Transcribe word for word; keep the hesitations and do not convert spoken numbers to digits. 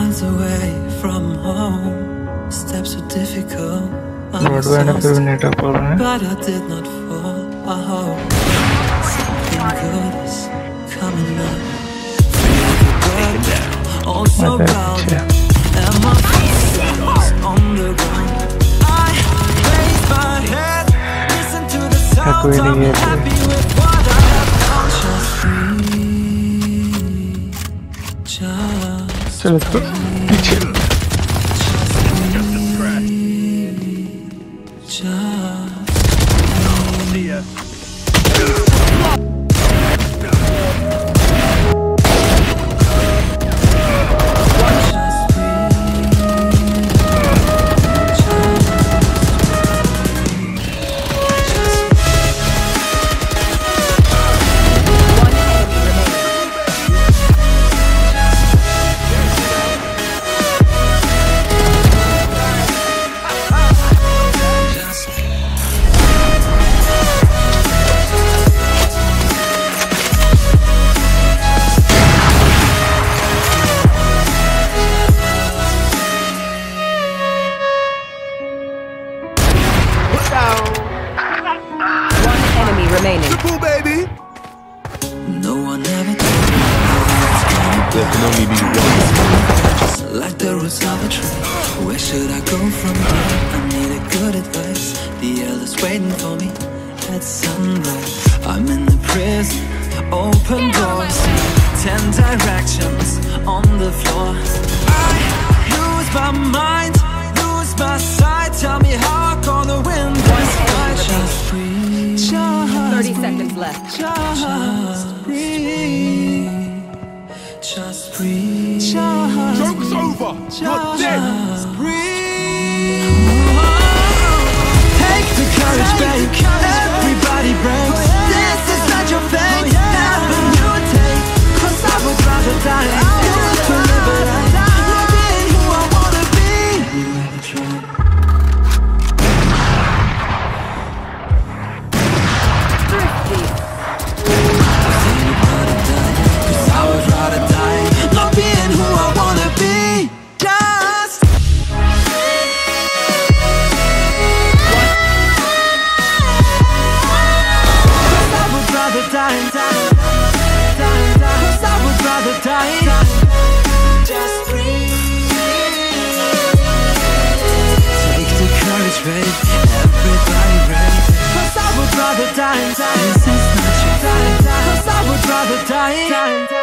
miles away from home. Steps were difficult, but I did not fall. I hope something good is coming up. Also proud, and my feet on the ground. I raise my head, listen to the sound. I'm happy with what I have found. Just breathe, just breathe. Remaining. Baby. No one ever told me there can only be one. Just like the roots of a tree. Where should I go from here? I needed good advice. The elders waiting for me at sunrise. I'm in the prison, open doors, ten directions on the floor. I lose my mind, lose my sight. Tell me how I'm gonna win this fight. Just breathe. thirty seconds left. Just breathe. Just breathe. Joke's over. You're dead. Just breathe. Take the courage, babe. Everybody breaks. This is not your fate. Never you take. Cause I would rather die to live it out. Not being who I wanna be. You ever tried? Just breathe. Take the courage, babe. Everybody ready. Cause I would rather die. This is not your fate. Cause I would rather die.